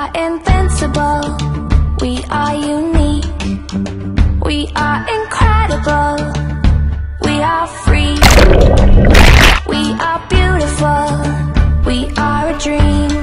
are invincible, we are unique, we are incredible, we are free, we are beautiful, we are a dream.